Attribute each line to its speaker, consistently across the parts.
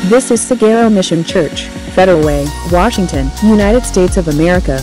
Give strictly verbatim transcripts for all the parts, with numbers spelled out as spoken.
Speaker 1: This is Sagaro Mission Church, Federal Way, Washington, United States of America.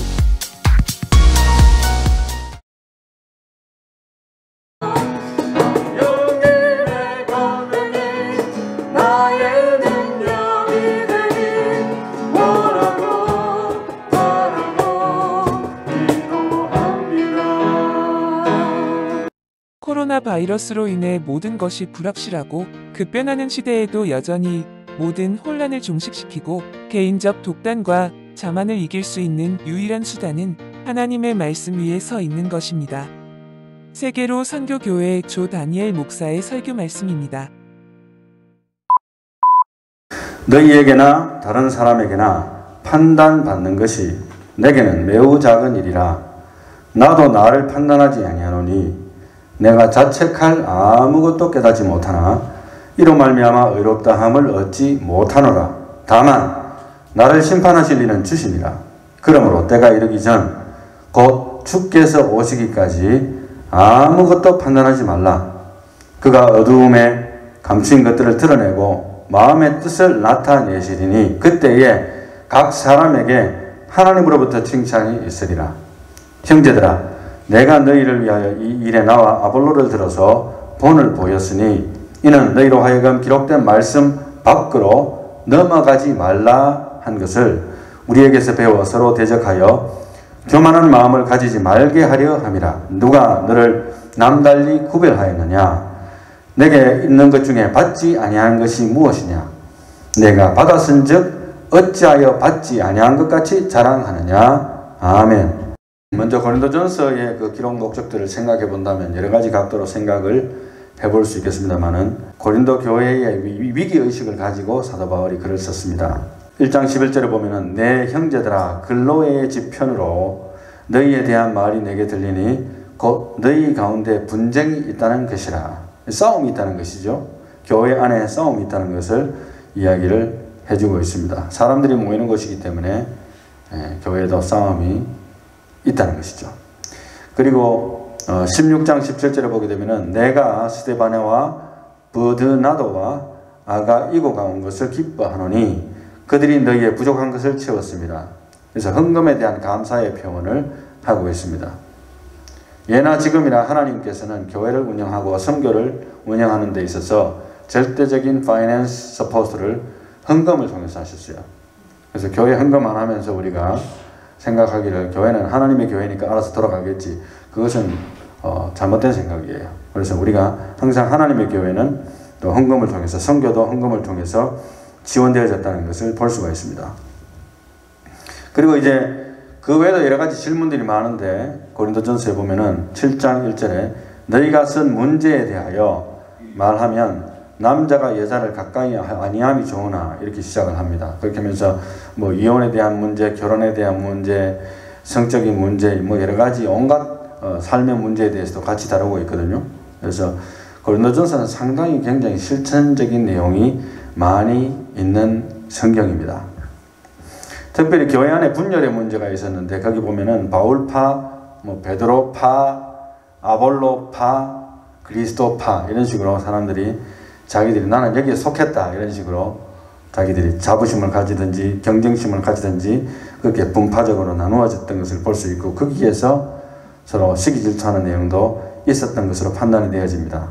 Speaker 2: 코로나 바이러스로 인해 모든 것이 불확실하고 급변하는 시대에도 여전히 모든 혼란을 종식시키고 개인적 독단과 자만을 이길 수 있는 유일한 수단은 하나님의 말씀 위에 서 있는 것입니다. 세계로 선교교회 조 다니엘 목사의 설교 말씀입니다.
Speaker 3: 너희에게나 다른 사람에게나 판단받는 것이 내게는 매우 작은 일이라. 나도 나를 판단하지 아니하노니 내가 자책할 아무것도 깨닫지 못하나 이로 말미암아 의롭다함을 얻지 못하노라. 다만 나를 심판하실 이는 주시니라. 그러므로 때가 이르기 전 곧 주께서 오시기까지 아무것도 판단하지 말라. 그가 어두움에 감추인 것들을 드러내고 마음의 뜻을 나타내시리니 그때에 각 사람에게 하나님으로부터 칭찬이 있으리라. 형제들아, 내가 너희를 위하여 이 일에 나와 아볼로를 들어서 본을 보였으니 이는 너희로 하여금 기록된 말씀 밖으로 넘어가지 말라 한 것을 우리에게서 배워 서로 대적하여 교만한 마음을 가지지 말게 하려 함이라. 누가 너를 남달리 구별하였느냐? 내게 있는 것 중에 받지 아니한 것이 무엇이냐? 내가 받았은즉 어찌하여 받지 아니한 것 같이 자랑하느냐? 아멘. 먼저 고린도전서의 그 기록 목적들을 생각해 본다면 여러 가지 각도로 생각을 해볼 수 있겠습니다만은 고린도 교회의 위기의식을 가지고 사도 바울이 글을 썼습니다. 일 장 십일 절에 보면은 내 형제들아 글로의 지편으로 너희에 대한 말이 내게 들리니 곧 너희 가운데 분쟁이 있다는 것이라. 싸움이 있다는 것이죠. 교회 안에 싸움이 있다는 것을 이야기를 해주고 있습니다. 사람들이 모이는 곳이기 때문에 예, 교회에도 싸움이 있다는 것이죠. 그리고 어, 십육 장 십칠 절에 보게 되면은 내가 스데바네와 브드나도와 아가이고가 온 것을 기뻐하노니 그들이 너희의 부족한 것을 채웠습니다. 그래서 헌금에 대한 감사의 표현을 하고 있습니다. 예나 지금이나 하나님께서는 교회를 운영하고 선교를 운영하는 데 있어서 절대적인 파이낸스 서포트를 헌금을 통해서 하셨어요. 그래서 교회 헌금 안 하면서 우리가 생각하기를 교회는 하나님의 교회니까 알아서 돌아가겠지. 그것은 어, 잘못된 생각이에요. 그래서 우리가 항상 하나님의 교회는 또 헌금을 통해서 선교도 헌금을 통해서 지원되어졌다는 것을 볼 수가 있습니다. 그리고 이제 그 외에도 여러 가지 질문들이 많은데 고린도전서에 보면은 칠 장 일 절에 너희가 쓴 문제에 대하여 말하면 남자가 여자를 가까이 아니함이 좋으나 이렇게 시작을 합니다. 그렇게 하면서 뭐 이혼에 대한 문제, 결혼에 대한 문제, 성적인 문제, 뭐 여러 가지 온갖 어, 삶의 문제에 대해서도 같이 다루고 있거든요. 그래서 고린도전서는 상당히 굉장히 실천적인 내용이 많이 있는 성경입니다. 특별히 교회 안에 분열의 문제가 있었는데 거기 보면은 바울파, 뭐 베드로파, 아볼로파, 그리스도파 이런 식으로 사람들이 자기들이 나는 여기에 속했다 이런 식으로 자기들이 자부심을 가지든지 경쟁심을 가지든지 그렇게 분파적으로 나누어졌던 것을 볼 수 있고 거기에서 서로 시기 질투하는 내용도 있었던 것으로 판단이 되어집니다.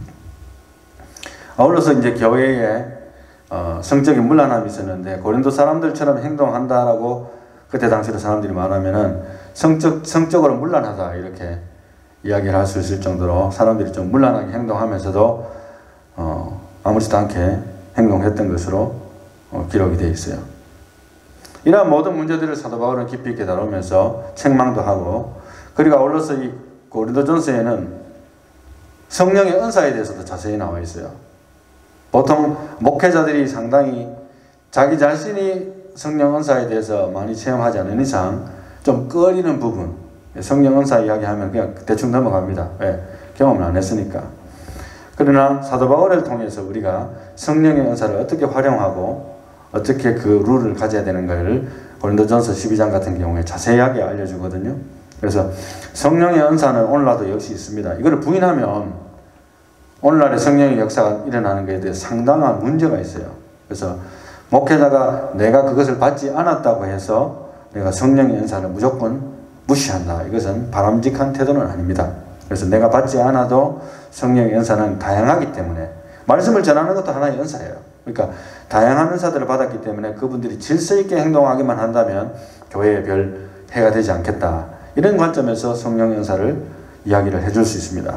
Speaker 3: 아울러서 이제 교회에 어, 성적인 문란함이 있었는데 고린도 사람들처럼 행동한다라고 그때 당시로 사람들이 말하면은 성적, 성적으로 문란하다 이렇게 이야기를 할 수 있을 정도로 사람들이 좀 문란하게 행동하면서도 어, 아무렇지도 않게 행동했던 것으로 어, 기록이 되어 있어요. 이러한 모든 문제들을 사도 바울은 깊이 있게 다루면서 책망도 하고 그리고 아울러서 이 고린도전서에는 성령의 은사에 대해서도 자세히 나와 있어요. 보통 목회자들이 상당히 자기 자신이 성령 은사에 대해서 많이 체험하지 않은 이상 좀 꺼리는 부분, 성령 은사 이야기하면 그냥 대충 넘어갑니다. 왜? 경험을 안 했으니까. 그러나 사도 바울을 통해서 우리가 성령의 은사를 어떻게 활용하고 어떻게 그 룰을 가져야 되는가를 고린도전서 십이 장 같은 경우에 자세하게 알려주거든요. 그래서 성령의 은사는 오늘날도 역시 있습니다. 이걸 부인하면 오늘날의 성령의 역사가 일어나는 것에 대해 상당한 문제가 있어요. 그래서 목회자가 내가 그것을 받지 않았다고 해서 내가 성령의 은사를 무조건 무시한다. 이것은 바람직한 태도는 아닙니다. 그래서 내가 받지 않아도 성령의 은사는 다양하기 때문에 말씀을 전하는 것도 하나의 은사예요. 그러니까 다양한 은사들을 받았기 때문에 그분들이 질서 있게 행동하기만 한다면 교회에 별 해가 되지 않겠다. 이런 관점에서 성령의 은사를 이야기를 해줄 수 있습니다.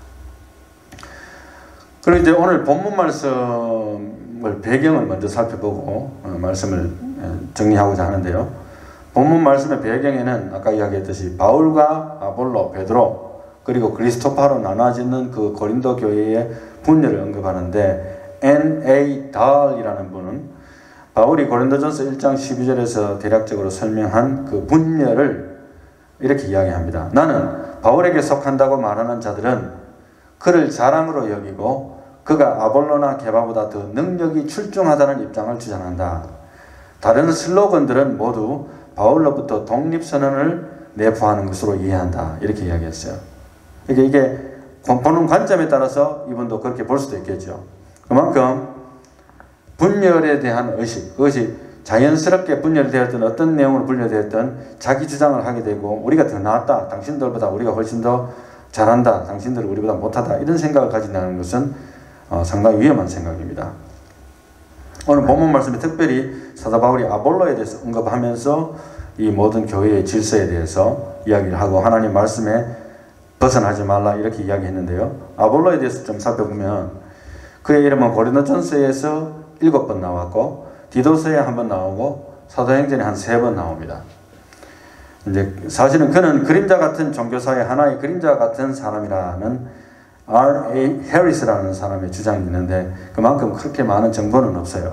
Speaker 3: 그리고 이제 오늘 본문 말씀을 배경을 먼저 살펴보고 어, 말씀을 정리하고자 하는데요. 본문 말씀의 배경에는 아까 이야기했듯이 바울과 아볼로, 베드로 그리고 그리스토파로 나눠지는 그 고린도 교회의 분열을 언급하는데 엔 에이 달이라는 분은 바울이 고린도전서 일 장 십이 절에서 대략적으로 설명한 그 분열을 이렇게 이야기합니다. 나는 바울에게 속한다고 말하는 자들은 그를 자랑으로 여기고 그가 아볼로나 게바보다 더 능력이 출중하다는 입장을 주장한다. 다른 슬로건들은 모두 바울로부터 독립선언을 내포하는 것으로 이해한다. 이렇게 이야기했어요. 이게, 이게 보는 관점에 따라서 이분도 그렇게 볼 수도 있겠죠. 그만큼 분열에 대한 의식, 그것이 자연스럽게 분열되었던 어떤 내용으로 분열되었던 자기 주장을 하게 되고 우리가 더 낫다, 당신들보다 우리가 훨씬 더 잘한다, 당신들은 우리보다 못하다 이런 생각을 가진다는 것은 어, 상당히 위험한 생각입니다. 오늘 본문 말씀에 특별히 사도 바울이 아볼로에 대해서 언급하면서 이 모든 교회의 질서에 대해서 이야기를 하고 하나님 말씀에 벗어나지 말라 이렇게 이야기했는데요. 아볼로에 대해서 좀 살펴보면 그의 이름은 고린도전서에서 일곱 번 나왔고 디도서에 한 번 나오고 사도행전에 한 세 번 나옵니다. 이제 사실은 그는 그림자 같은 종교사의 하나의 그림자 같은 사람이라는 알 에이 해리스라는 사람의 주장이 있는데 그만큼 그렇게 많은 정보는 없어요.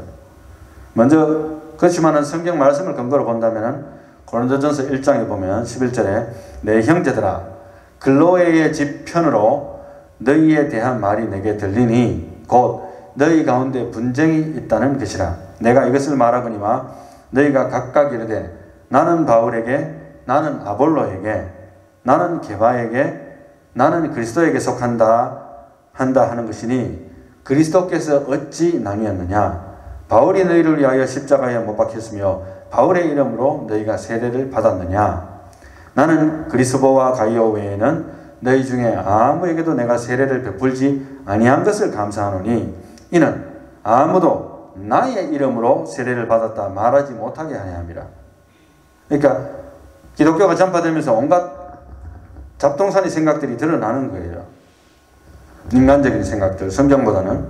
Speaker 3: 먼저 그렇지만은 성경 말씀을 근거로 본다면은 고린도전서 일 장에 보면 십일 절에 내 형제들아 글로에의 집 편으로 너희에 대한 말이 내게 들리니 곧 너희 가운데 분쟁이 있다는 것이라. 내가 이것을 말하거니와 너희가 각각 이르되 나는 바울에게 나는 아볼로에게 나는 게바에게 나는 그리스도에게 속한다 한다 하는 것이니 그리스도께서 어찌 나뉘었느냐. 바울이 너희를 위하여 십자가에 못 박혔으며 바울의 이름으로 너희가 세례를 받았느냐. 나는 그리스도와 가이오 외에는 너희 중에 아무에게도 내가 세례를 베풀지 아니한 것을 감사하노니 이는 아무도 나의 이름으로 세례를 받았다 말하지 못하게 하려 함이라. 그러니까 기독교가 전파되면서 온갖 잡동사니 생각들이 드러나는 거예요. 인간적인 생각들, 성경보다는.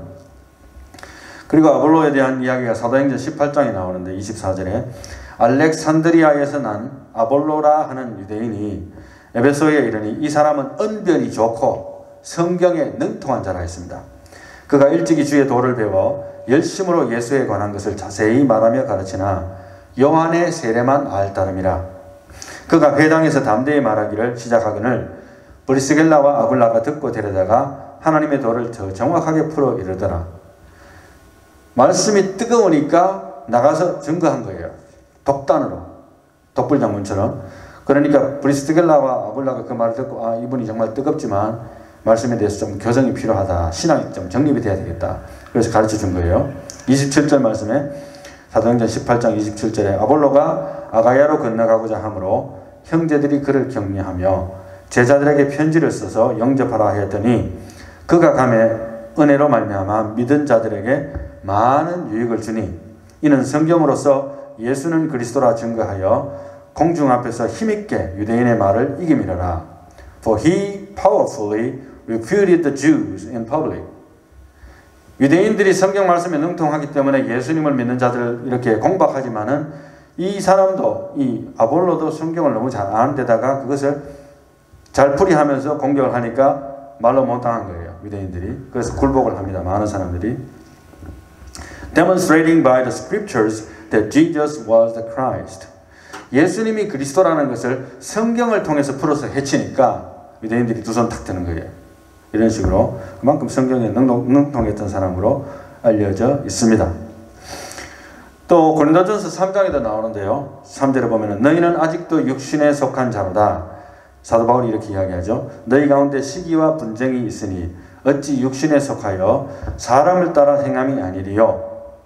Speaker 3: 그리고 아볼로에 대한 이야기가 사도행전 십팔 장에 나오는데 이십사 절에 알렉산드리아에서 난 아볼로라 하는 유대인이 에베소에 이르니 이 사람은 언변이 좋고 성경에 능통한 자라 했습니다. 그가 일찍이 주의 도를 배워 열심으로 예수에 관한 것을 자세히 말하며 가르치나 요한의 세례만 알 따름이라. 그가 회당에서 담대히 말하기를 시작하거늘 브리스길라와 아굴라가 듣고 데려다가 하나님의 도를 더 정확하게 풀어 이르더라. 말씀이 뜨거우니까 나가서 증거한 거예요. 독단으로. 독불장군처럼. 그러니까 브리스길라와 아굴라가 그 말을 듣고 아 이분이 정말 뜨겁지만 말씀에 대해서 좀 교정이 필요하다. 신앙이 좀 정립이 돼야 되겠다. 그래서 가르쳐 준 거예요. 이십칠 절 말씀에 사도행전 십팔 장 이십칠 절에 아볼로가 아가야로 건너가고자 하므로 형제들이 그를 격려하며 제자들에게 편지를 써서 영접하라 하였더니 그가 감에 은혜로 말미암아 믿은 자들에게 많은 유익을 주니 이는 성경으로서 예수는 그리스도라 증거하여 공중 앞에서 힘있게 유대인의 말을 이김이라라. For he powerfully refuted the Jews in public. 유대인들이 성경 말씀에 능통하기 때문에 예수님을 믿는 자들을 이렇게 공박하지만은 이 사람도 이 아볼로도 성경을 너무 잘 아는 데다가 그것을 잘 풀이하면서 공격을 하니까 말로 못당한 거예요. 유대인들이. 그래서 굴복을 합니다. 많은 사람들이. Demonstrating by the scriptures that Jesus was the Christ. 예수님이 그리스도라는 것을 성경을 통해서 풀어서 해치니까 유대인들이 두 손 탁 드는 거예요. 이런 식으로 그만큼 성경에 능통했던 사람으로 알려져 있습니다. 또 고린도전서 삼 장에도 나오는데요. 삼 절에 보면 너희는 아직도 육신에 속한 자로다. 사도 바울이 이렇게 이야기하죠. 너희 가운데 시기와 분쟁이 있으니 어찌 육신에 속하여 사람을 따라 행함이 아니리요.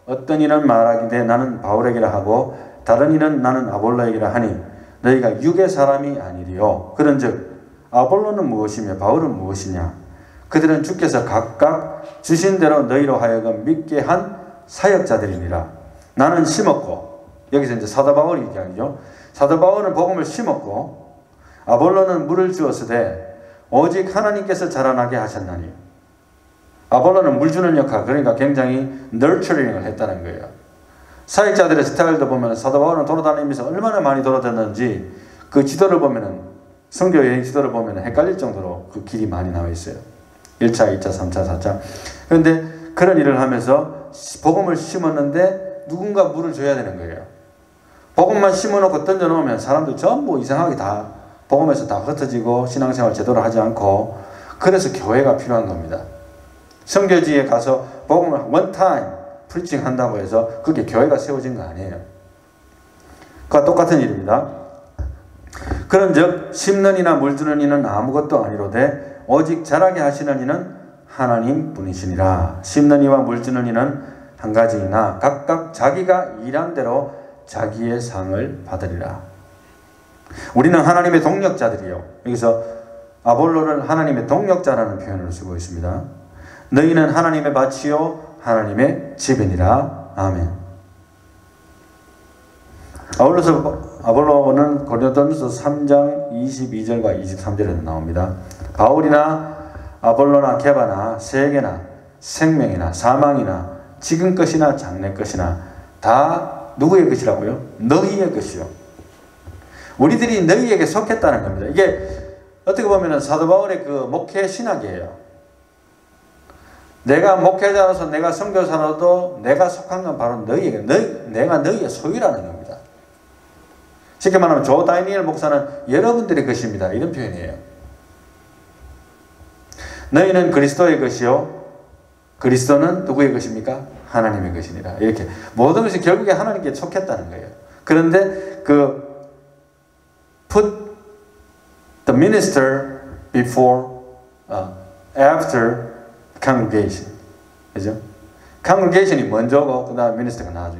Speaker 3: 어떤 이는 말하기되 나는 바울에게라 하고 다른 이는 나는 아볼로에게라 하니 너희가 육의 사람이 아니리요. 그런즉 아볼로는 무엇이며 바울은 무엇이냐? 그들은 주께서 각각 주신 대로 너희로 하여금 믿게 한 사역자들이니라. 나는 심었고, 여기서 이제 사도 바울이 얘기하죠. 사도 바울은 복음을 심었고 아볼로는 물을 주었으되 오직 하나님께서 자라나게 하셨나니. 아볼로는 물 주는 역할, 그러니까 굉장히 nurturing을 했다는 거예요. 사역자들의 스타일도 보면 사도 바울은 돌아다니면서 얼마나 많이 돌아다녔는지 그 지도를 보면은, 선교 여행 지도를 보면 헷갈릴 정도로 그 길이 많이 나와 있어요. 일 차, 이 차, 삼 차, 사 차. 그런데 그런 일을 하면서 복음을 심었는데 누군가 물을 줘야 되는 거예요. 복음만 심어놓고 던져놓으면 사람들 전부 이상하게 다 복음에서 다 흩어지고 신앙생활 제대로 하지 않고, 그래서 교회가 필요한 겁니다. 선교지에 가서 복음을 one time 프리칭 한다고 해서 그게 교회가 세워진 거 아니에요. 그와 똑같은 일입니다. 그런즉 심는 이나 물주는 이는 아무것도 아니로되 오직 자라게 하시는 이는 하나님 분이시니라. 심는 이와 물주는 이는 한 가지이나 각각 자기가 일한 대로 자기의 상을 받으리라. 우리는 하나님의 동력자들이요. 여기서 아볼로를 하나님의 동력자라는 표현을 쓰고 있습니다. 너희는 하나님의 밭이요 하나님의 집이니라. 아멘. 아울러서 아볼로는 고린도전서 삼 장 이십이 절과 이십삼 절에도 나옵니다. 바울이나 아볼로나 게바나 세계나 생명이나 사망이나 지금 것이나 장래 것이나 다 누구의 것이라고요? 너희의 것이요. 우리들이 너희에게 속했다는 겁니다. 이게 어떻게 보면 사도 바울의 그 목회 신학이에요. 내가 목회자로서 내가 선교사로도 내가 속한 건 바로 너희에게, 너희, 내가 너희의 소유라는 겁니다. 쉽게 말하면 조 다니엘 목사는 여러분들의 것입니다. 이런 표현이에요. 너희는 그리스도의 것이요 그리스도는 누구의 것입니까? 하나님의 것이니라. 이렇게 모든 것이 결국에 하나님께 속했다는 거예요. 그런데 그 put the minister before, uh, after congregation. 그죠? congregation이 먼저고 그 다음 minister가 나중에.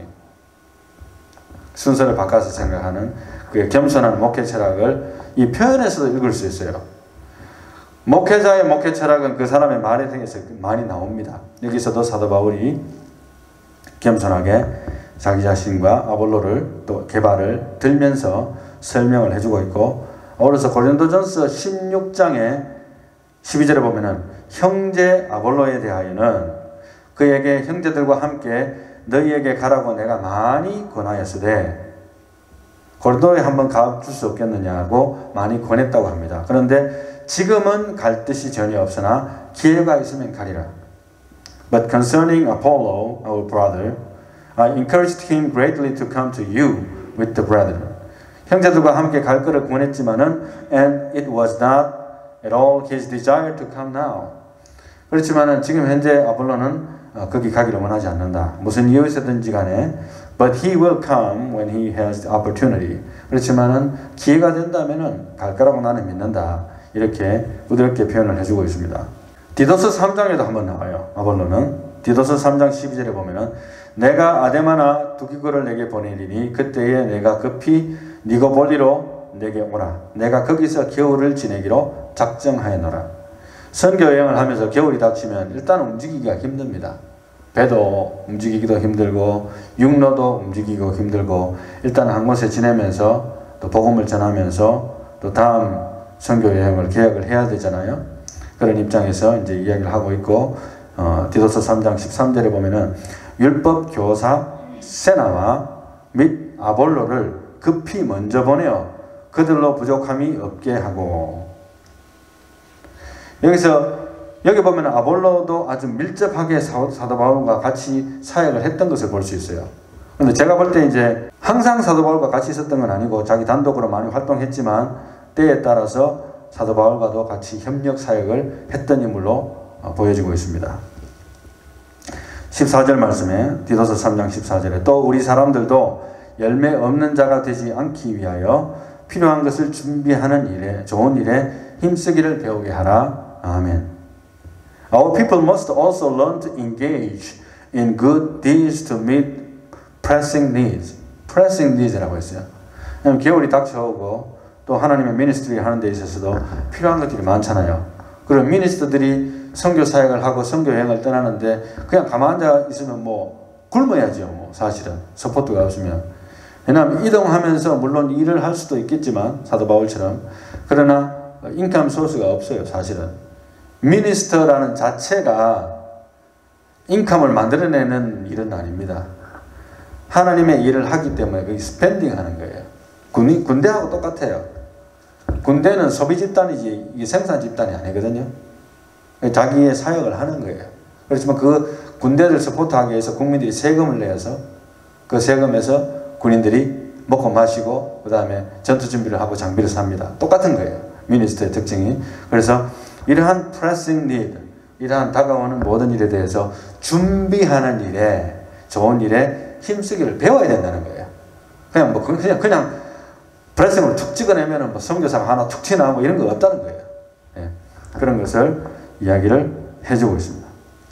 Speaker 3: 순서를 바꿔서 생각하는 그 겸손한 목회 철학을 이 표현에서도 읽을 수 있어요. 목회자의 목회 철학은 그 사람의 말에 대해서 많이 나옵니다. 여기서도 사도 바울이 겸손하게 자기 자신과 아볼로를 또 개발을 들면서 설명을 해주고 있고, 어려서 고린도전서 십육 장에 십이 절에 보면은 형제 아볼로에 대하여는 그에게 형제들과 함께 너희에게 가라고 내가 많이 권하였으되 고린도에 한번 가줄 수 없겠느냐고 많이 권했다고 합니다. 그런데 지금은 갈 뜻이 전혀 없으나 기회가 있으면 가리라. But concerning Apollo, our brother, I encouraged him greatly to come to you with the brethren. 형제들과 함께 갈 것을 권했지만은 and it was not at all his desire to come now. 그렇지만은 지금 현재 아볼로는 어, 거기 가기를 원하지 않는다. 무슨 이유에서든지 간에 but he will come when he has the opportunity. 그렇지만은 기회가 된다면은 갈 거라고 나는 믿는다. 이렇게 부드럽게 표현을 해주고 있습니다. 디도서 삼 장에도 한번 나와요. 아볼로는 디도서 삼 장 십이 절에 보면은 내가 아데마나 두기고를 내게 보내리니 그때에 내가 급히 니고볼리로 내게 오라. 내가 거기서 겨울을 지내기로 작정하였노라. 선교 여행을 하면서 겨울이 닥치면 일단 움직이기가 힘듭니다. 배도 움직이기도 힘들고 육로도 움직이기도 힘들고 일단 한 곳에 지내면서 또 복음을 전하면서 또 다음 선교 여행을 계획을 해야 되잖아요. 그런 입장에서 이제 이야기를 하고 있고, 어, 디도서 삼 장 십삼 절에 보면은 율법 교사 세나와 및 아볼로를 급히 먼저 보내어 그들로 부족함이 없게 하고. 여기서 여기 보면 아볼로도 아주 밀접하게 사도 바울과 같이 사역을 했던 것을 볼 수 있어요. 근데 제가 볼 때 이제 항상 사도 바울과 같이 있었던 건 아니고 자기 단독으로 많이 활동했지만 때에 따라서 사도 바울과도 같이 협력 사역을 했던 인물로 보여지고 있습니다. 십사 절 말씀에 디도서 삼 장 십사 절에 또 우리 사람들도 열매 없는 자가 되지 않기 위하여 필요한 것을 준비하는 일에 좋은 일에 힘쓰기를 배우게 하라. 아멘. Our people must also learn to engage in good deeds to meet pressing needs. pressing needs라고 했어요. 겨울이 닥쳐오고 또 하나님의 미니스트리 하는 데 있어서도 필요한 것들이 많잖아요. 그럼 미니스터들이 선교 사역을 하고 선교 여행을 떠나는데 그냥 가만 앉아 있으면 뭐 굶어야죠. 뭐 사실은 서포트가 없으면. 왜냐하면 이동하면서 물론 일을 할 수도 있겠지만 사도 바울처럼 그러나 인컴 소스가 없어요. 사실은 미니스터라는 자체가 인컴을 만들어내는 일은 아닙니다. 하나님의 일을 하기 때문에 그게 스펜딩 하는 거예요. 군, 군대하고 똑같아요. 군대는 소비 집단이지 이게 생산 집단이 아니거든요. 자기의 사역을 하는 거예요. 그렇지만 그 군대를 서포트하기 위해서 국민들이 세금을 내서 그 세금에서 군인들이 먹고 마시고 그 다음에 전투 준비를 하고 장비를 삽니다. 똑같은 거예요. 미니스터의 특징이. 그래서 이러한 pressing need, 이러한 다가오는 모든 일에 대해서 준비하는 일에, 좋은 일에 힘쓰기를 배워야 된다는 거예요. 그냥 뭐 그냥 그냥 프레싱을 툭 찍어내면은 뭐 선교사가 하나 툭 튀나 뭐 이런 거 없다는 거예요. 예. 그런 것을 이야기를 해주고 있습니다.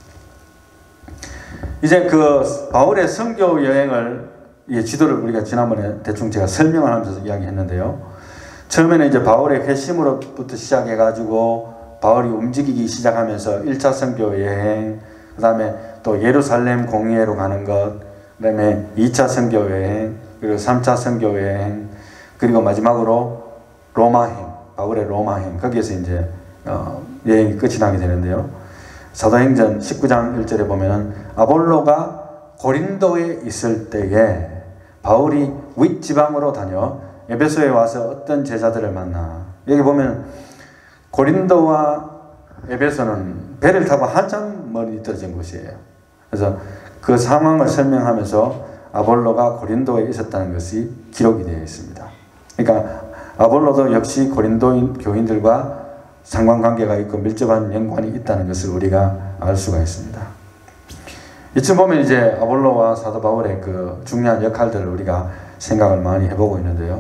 Speaker 3: 이제 그 바울의 선교 여행을 이 지도를 우리가 지난번에 대충 제가 설명을 하면서 이야기했는데요. 처음에는 이제 바울의 회심으로부터 시작해가지고 바울이 움직이기 시작하면서 일 차 선교 여행, 그 다음에 또 예루살렘 공회로 가는 것, 그 다음에 이 차 선교 여행, 그리고 삼 차 선교 여행, 그리고 마지막으로 로마행, 바울의 로마행, 거기에서 이제 어, 여행이 끝이 나게 되는데요. 사도행전 십구 장 일 절에 보면은 아볼로가 고린도에 있을 때에 바울이 윗지방으로 다녀 에베소에 와서 어떤 제자들을 만나. 여기 보면 고린도와 에베소는 배를 타고 한참 멀리 떨어진 곳이에요. 그래서 그 상황을 설명하면서 아볼로가 고린도에 있었다는 것이 기록이 되어 있습니다. 그러니까 아볼로도 역시 고린도 교인들과 상관관계가 있고 밀접한 연관이 있다는 것을 우리가 알 수가 있습니다. 이쯤 보면 이제 아볼로와 사도 바울의 그 중요한 역할들을 우리가 생각을 많이 해보고 있는데요.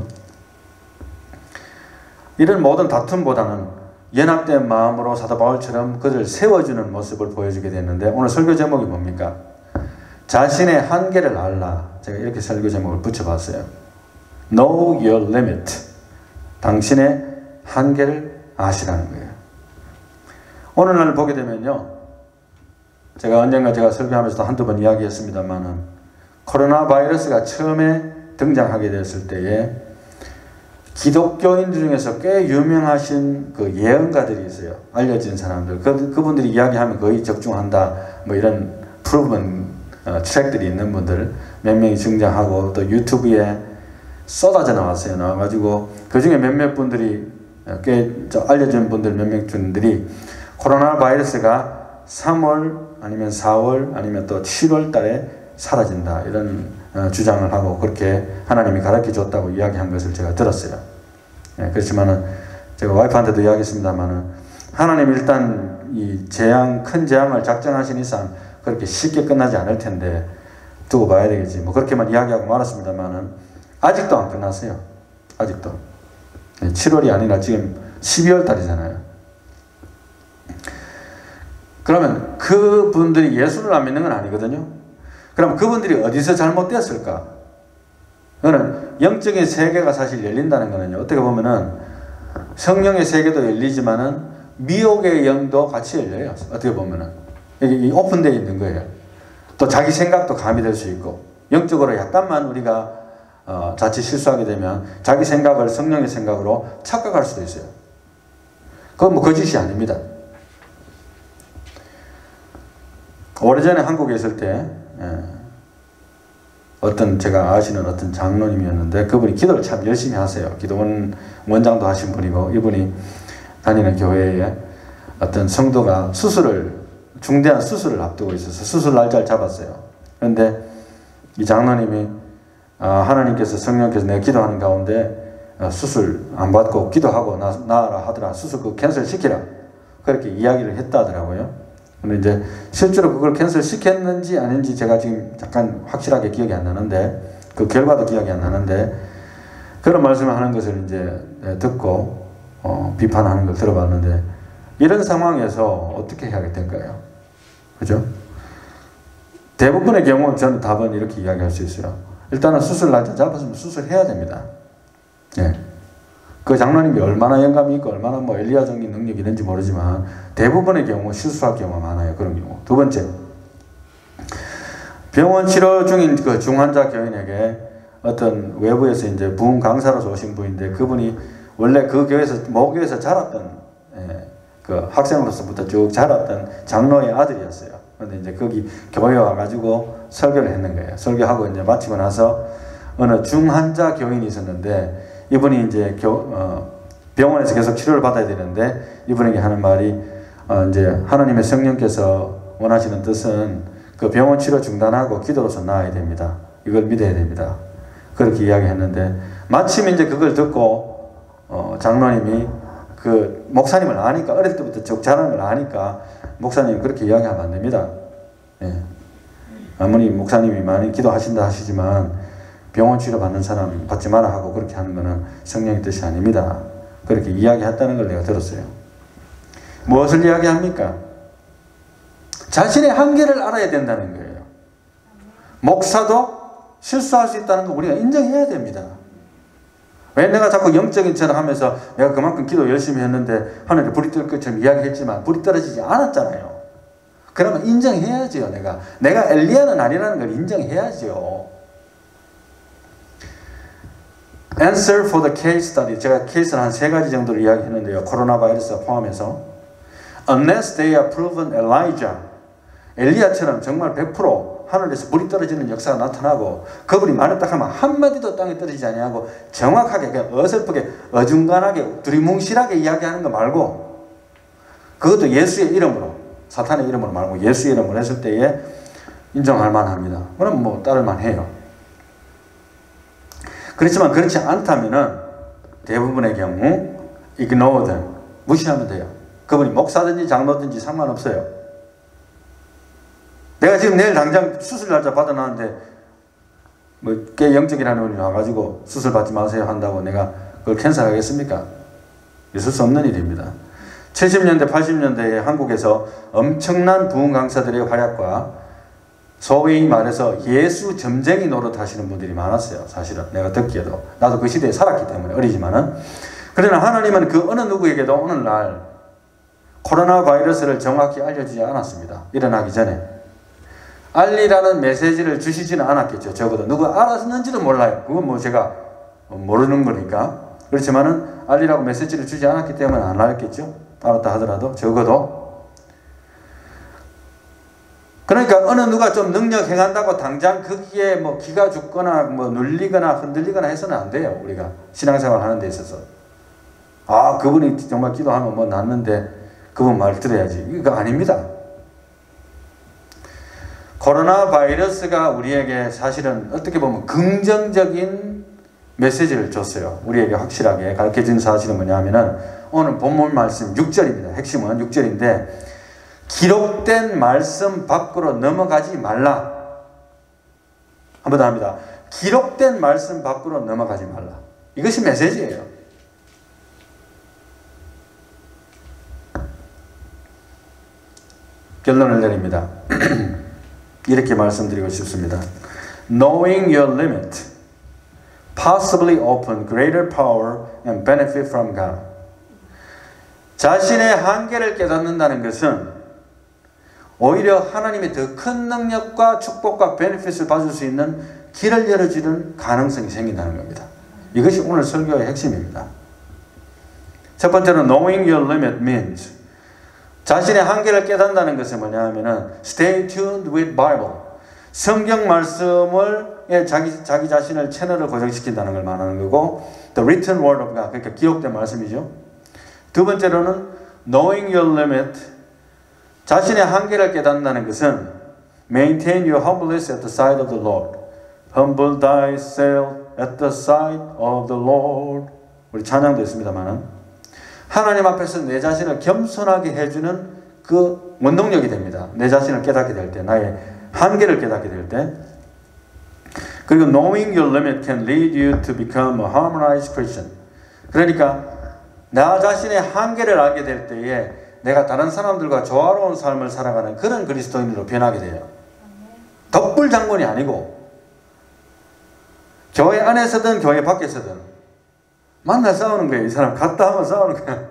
Speaker 3: 이런 모든 다툼보다는 연합된 마음으로 사도 바울처럼 그들을 세워주는 모습을 보여주게 됐는데 오늘 설교 제목이 뭡니까? 자신의 한계를 알라. 제가 이렇게 설교 제목을 붙여봤어요. Know your limit. 당신의 한계를 아시라는 거예요. 오늘날 보게 되면요. 제가 언젠가 제가 설교하면서도 한두 번 이야기했습니다만은 코로나 바이러스가 처음에 등장하게 됐을 때에 기독교인들 중에서 꽤 유명하신 그 예언가들이 있어요. 알려진 사람들. 그, 그분들이 이야기하면 거의 적중한다. 뭐 이런 프로븐 어, 트랙들이 있는 분들 몇 명이 등장하고 또 유튜브에 쏟아져 나왔어요. 나와가지고 그 중에 몇몇 분들이 꽤 알려진 분들 몇몇 분들이 코로나 바이러스가 삼월 아니면 사월 아니면 또 칠월 달에 사라진다 이런 어, 주장을 하고 그렇게 하나님이 가르쳐 줬다고 이야기한 것을 제가 들었어요. 예, 그렇지만은 제가 와이프한테도 이야기했습니다만은 하나님 일단 이 재앙 큰 재앙을 작정하신 이상 그렇게 쉽게 끝나지 않을 텐데 두고 봐야 되겠지. 뭐 그렇게만 이야기하고 말았습니다만은 아직도 안 끝났어요. 아직도 예, 칠월이 아니라 지금 십이월 달이잖아요. 그러면 그분들이 예수를 안 믿는 건 아니거든요. 그럼 그분들이 어디서 잘못되었을까? 그거는 영적인 세계가 사실 열린다는 거는요. 어떻게 보면은 성령의 세계도 열리지만은 미혹의 영도 같이 열려요. 어떻게 보면은 여기 오픈되어 있는 거예요. 또 자기 생각도 가미될 수 있고 영적으로 약간만 우리가 어, 자칫 실수하게 되면 자기 생각을 성령의 생각으로 착각할 수도 있어요. 그건 뭐 거짓이 아닙니다. 오래전에 한국에 있을 때 예, 어떤 제가 아시는 어떤 장로님이었는데 그분이 기도를 참 열심히 하세요. 기도원 원장도 하신 분이고 이분이 다니는 교회에 어떤 성도가 수술을 중대한 수술을 앞두고 있어서 수술 날짜를 잡았어요. 그런데 이 장로님이 아, 하나님께서 성령께서 내가 기도하는 가운데 아, 수술 안 받고 기도하고 나, 나아라 하더라. 수술 그 캔슬 시키라. 그렇게 이야기를 했다 하더라고요. 근데 이제 실제로 그걸 캔슬 시켰는지 아닌지 제가 지금 잠깐 확실하게 기억이 안 나는데 그 결과도 기억이 안 나는데 그런 말씀을 하는 것을 이제 듣고 어, 비판하는 걸 들어봤는데 이런 상황에서 어떻게 해야 될까요? 그죠? 대부분의 경우 저는 답은 이렇게 이야기할 수 있어요. 일단은 수술 날짜 잡았으면 수술해야 됩니다. 예. 그 장로님이 얼마나 영감이 있고 얼마나 뭐 엘리야적인 능력이 있는지 모르지만 대부분의 경우 실수할 경우가 많아요. 그런 경우. 두 번째, 병원 치료 중인 그 중환자 교인에게 어떤 외부에서 이제 부흥 강사로서 오신 분인데 그분이 원래 그 교회에서 모 교회에서 자랐던 예, 그 학생으로서부터 쭉 자랐던 장로의 아들이었어요. 근데 이제 거기 교회에 와가지고 설교를 했는 거예요. 설교하고 이제 마치고 나서 어느 중환자 교인이 있었는데 이분이 이제 교, 어, 병원에서 계속 치료를 받아야 되는데 이분에게 하는 말이 어, 이제 하나님의 성령께서 원하시는 뜻은 그 병원 치료 중단하고 기도로서 나아야 됩니다. 이걸 믿어야 됩니다. 그렇게 이야기했는데 마침 이제 그걸 듣고 어, 장로님이 그 목사님을 아니까 어릴 때부터 쭉 자라는 걸 아니까 목사님 그렇게 이야기하면 안 됩니다. 예. 아무리 목사님이 많이 기도하신다 하시지만 병원 치료 받는 사람 받지 마라 하고 그렇게 하는 것은 성령의 뜻이 아닙니다. 그렇게 이야기했다는 걸 내가 들었어요. 무엇을 이야기합니까? 자신의 한계를 알아야 된다는 거예요. 목사도 실수할 수 있다는 거 우리가 인정해야 됩니다. 왜 내가 자꾸 영적인 척을 하면서 내가 그만큼 기도 열심히 했는데 하늘에 불이 떨 것처럼 이야기했지만 불이 떨어지지 않았잖아요. 그러면 인정해야죠. 내가 내가 엘리야는 아니라는 걸 인정해야죠. Answer for the case study. 제가 케이스를 한 세 가지 정도를 이야기했는데요. 코로나 바이러스 포함해서 Unless they are proven Elijah, 엘리야처럼 정말 백 퍼센트 하늘에서 불이 떨어지는 역사가 나타나고 그분이 말을 딱 하면 한마디도 땅에 떨어지지 아니하고 정확하게 그냥 어설프게 어중간하게 두리뭉실하게 이야기하는 거 말고 그것도 예수의 이름으로 사탄의 이름으로 말고 예수의 이름으로 했을 때에 인정할 만합니다. 그럼 뭐 따를 만해요. 그렇지만 그렇지 않다면은 대부분의 경우 ignore them, 무시하면 돼요. 그분이 목사든지 장로든지 상관없어요. 내가 지금 내일 당장 수술 날짜 받아놨는데 뭐 꽤 영적이라는 분이 와가지고 수술 받지 마세요 한다고 내가 그걸 캔슬하겠습니까? 있을 수 없는 일입니다. 칠십 년대 팔십 년대에 한국에서 엄청난 부흥 강사들의 활약과 소위 말해서 예수 점쟁이 노릇 하시는 분들이 많았어요. 사실은 내가 듣기에도 나도 그 시대에 살았기 때문에 어리지만은 그러나 하나님은 그 어느 누구에게도 오늘날 코로나 바이러스를 정확히 알려주지 않았습니다. 일어나기 전에 알리라는 메시지를 주시지는 않았겠죠. 적어도 누가 알았는지도 몰라요. 그건 뭐 제가 모르는 거니까. 그렇지만은 알리라고 메시지를 주지 않았기 때문에 안 알았겠죠. 알았다 하더라도 적어도. 그러니까 어느 누가 좀 능력 행한다고 당장 거기에 뭐 기가 죽거나 뭐 눌리거나 흔들리거나 해서는 안 돼요. 우리가 신앙생활 하는 데 있어서. 아, 그분이 정말 기도하면 뭐 낫는데 그분 말 들어야지. 이거 아닙니다. 코로나 바이러스가 우리에게 사실은 어떻게 보면 긍정적인 메시지를 줬어요. 우리에게 확실하게 가르쳐준 사실은 뭐냐면은 오늘 본문 말씀 육 절입니다. 핵심은 육 절인데 기록된 말씀 밖으로 넘어가지 말라. 한 번 더 합니다. 기록된 말씀 밖으로 넘어가지 말라. 이것이 메시지예요. 결론을 내립니다. 이렇게 말씀드리고 싶습니다. Knowing your limit possibly open greater power and benefit from God. 자신의 한계를 깨닫는다는 것은 오히려 하나님의 더 큰 능력과 축복과 베네핏을 받을 수 있는 길을 열어주는 가능성이 생긴다는 겁니다. 이것이 오늘 설교의 핵심입니다. 첫 번째는 knowing your limit means 자신의 한계를 깨닫는다는 것은 뭐냐 하면은 stay tuned with Bible. 성경 말씀을 자기, 자기 자신을 채널을 고정시킨다는 걸 말하는 거고 the written word of God. 그러니까 기록된 말씀이죠. 두 번째로는 knowing your limit. 자신의 한계를 깨닫는다는 것은 maintain your humbleness at the sight of the Lord. Humble thyself at the sight of the Lord. 우리 찬양도 있습니다만은 하나님 앞에서 내 자신을 겸손하게 해주는 그 원동력이 됩니다. 내 자신을 깨닫게 될 때, 나의 한계를 깨닫게 될 때. 그리고 knowing your limit can lead you to become a harmonized Christian. 그러니까 나 자신의 한계를 알게 될 때에 내가 다른 사람들과 조화로운 삶을 살아가는 그런 그리스도인으로 변하게 돼요. 덕불 장군이 아니고 교회 안에서든 교회 밖에서든 만나 싸우는 거예요. 이 사람 갔다 하면 싸우는 거야.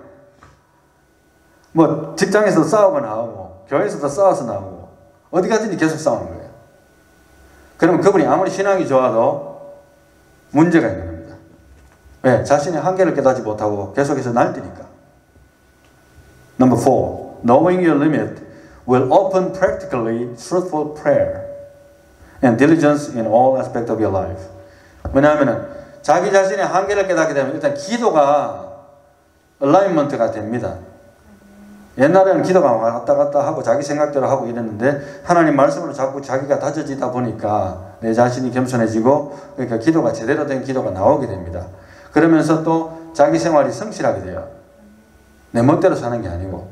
Speaker 3: 뭐 직장에서 싸우고 나오고 교회에서도 싸워서 나오고 어디 가든지 계속 싸우는 거예요. 그러면 그분이 아무리 신앙이 좋아도 문제가 있는 겁니다. 왜? 자신의 한계를 깨닫지 못하고 계속해서 날뛰니까. Number four, knowing your limit will open practically truthful prayer and diligence in all aspects of your life. 왜냐하면 자기 자신의 한계를 깨닫게 되면 일단 기도가 얼라인먼트가 됩니다. 옛날에는 기도가 왔다 갔다 하고 자기 생각대로 하고 이랬는데 하나님 말씀으로 자꾸 자기가 다져지다 보니까 내 자신이 겸손해지고 그러니까 기도가 제대로 된 기도가 나오게 됩니다. 그러면서 또 자기 생활이 성실하게 돼요. 내 멋대로 사는 게 아니고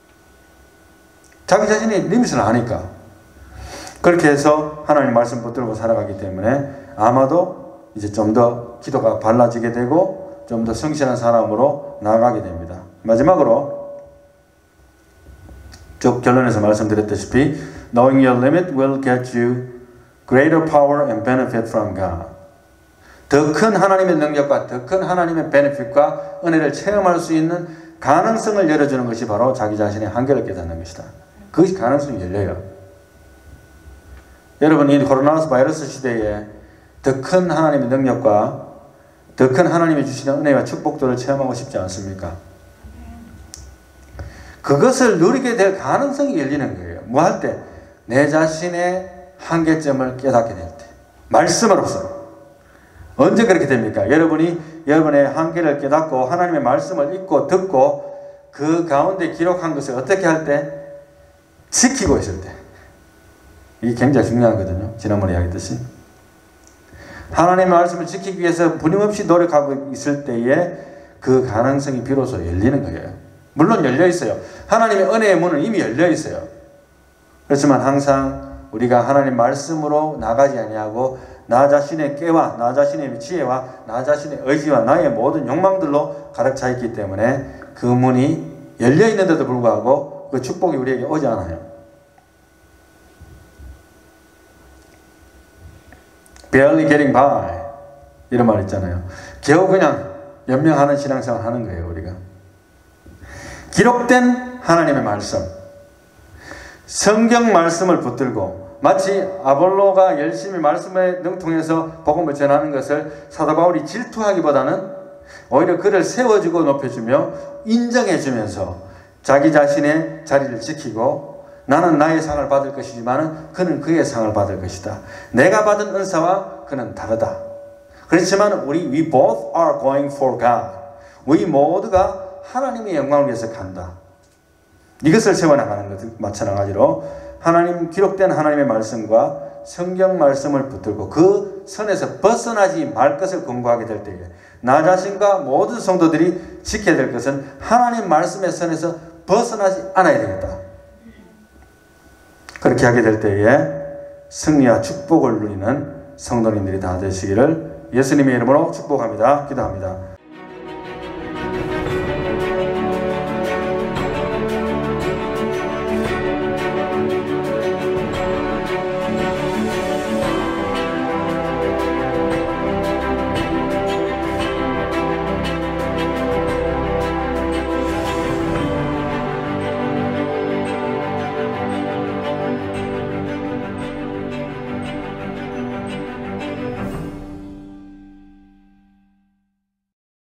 Speaker 3: 자기 자신이 리밋을 아니까 그렇게 해서 하나님 말씀 붙들고 살아가기 때문에 아마도 이제 좀 더 기도가 발라지게 되고 좀 더 성실한 사람으로 나아가게 됩니다. 마지막으로 쭉 결론에서 말씀드렸다시피 knowing your limit will get you greater power and benefit from God. 더 큰 하나님의 능력과 더 큰 하나님의 베네핏과 은혜를 체험할 수 있는 가능성을 열어주는 것이 바로 자기 자신의 한계를 깨닫는 것이다. 그것이 가능성이 열려요. 여러분 이 코로나 바이러스 시대에 더 큰 하나님의 능력과 더 큰 하나님이 주시는 은혜와 축복들을 체험하고 싶지 않습니까? 그것을 누리게 될 가능성이 열리는 거예요. 뭐 할 때? 내 자신의 한계점을 깨닫게 될 때. 말씀으로서. 언제 그렇게 됩니까? 여러분이 여러분의 한계를 깨닫고 하나님의 말씀을 읽고 듣고 그 가운데 기록한 것을 어떻게 할 때? 지키고 있을 때. 이게 굉장히 중요하거든요. 지난번에 이야기했듯이. 하나님의 말씀을 지키기 위해서 끊임없이 노력하고 있을 때에 그 가능성이 비로소 열리는 거예요. 물론 열려 있어요. 하나님의 은혜의 문은 이미 열려 있어요. 그렇지만 항상 우리가 하나님 말씀으로 나가지 아니하고 나 자신의 깨와 나 자신의 지혜와 나 자신의 의지와 나의 모든 욕망들로 가득 차 있기 때문에 그 문이 열려 있는데도 불구하고 그 축복이 우리에게 오지 않아요. barely getting by 이런 말 있잖아요. 겨우 그냥 연명하는 신앙생활 하는 거예요. 우리가 기록된 하나님의 말씀 성경 말씀을 붙들고 마치 아볼로가 열심히 말씀에 능통해서 복음을 전하는 것을 사도 바울이 질투하기보다는 오히려 그를 세워주고 높여주며 인정해주면서 자기 자신의 자리를 지키고 나는 나의 상을 받을 것이지만 그는 그의 상을 받을 것이다. 내가 받은 은사와 그는 다르다. 그렇지만 우리 we both are going for God. 우리 모두가 하나님의 영광을 위해서 간다. 이것을 세워나가는 것 마찬가지로 하나님 기록된 하나님의 말씀과 성경 말씀을 붙들고 그 선에서 벗어나지 말 것을 권고하게 될 때에 나 자신과 모든 성도들이 지켜야 될 것은 하나님 말씀의 선에서 벗어나지 않아야 되겠다. 그렇게 하게 될 때에 승리와 축복을 누리는 성도님들이 다 되시기를 예수님의 이름으로 축복합니다. 기도합니다.